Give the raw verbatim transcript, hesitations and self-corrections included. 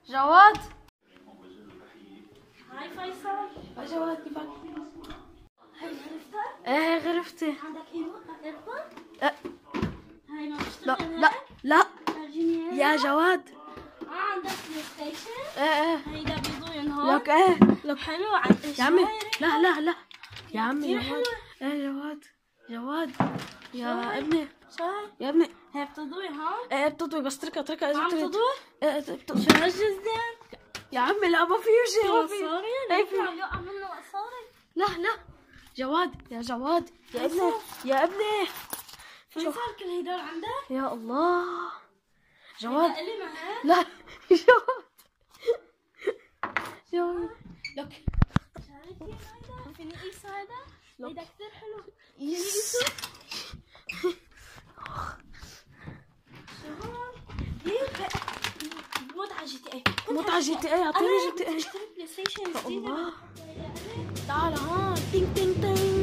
جواد. هاي فيصل. يا جواد كيفك؟ هاي عرفتها؟ ايه عرفتي. عندك ايربود؟ أه. هاي ما لا بتشتغل. لا لا فرجيني يا جواد. اه عندك بلاي ستيشن؟ ايه ايه هيدا بيضوي ينهار. لك ايه لك حلو عن يا عمي. لا لا لا يا عمي كتير جواد. حلوة. ايه جواد جواد شو يا هاي؟ ابني شو هاي؟ يا ابني. هي بتضوي ها؟ ايه بتضوي بس اتركها اتركها اذا عم بتريد. تضوي؟ ايه إيه، بتضوي. شو هالجزدان؟ يا عمي لا ما فيه شيء ما فيه. مصاري؟ ايه ليش في. عم يوقع منه مصاري؟ لا لا جواد يا جواد يا ابني يا ابني. فيصل كل هيدول عندك؟ يا الله جواد. هيدا إلي معك؟ لا جواد جواد لك شاركي هيدا؟ فيني قيسه هيدا؟ لك. هيدا كتير حلو. يس. شو هون؟ ليه؟ بموت على جي تي اي. موت على جي تي اي. اعطيني جي تي اي. اشتري بلاي ستيشن يا جديدة. الله تعال هون. تين تين تين.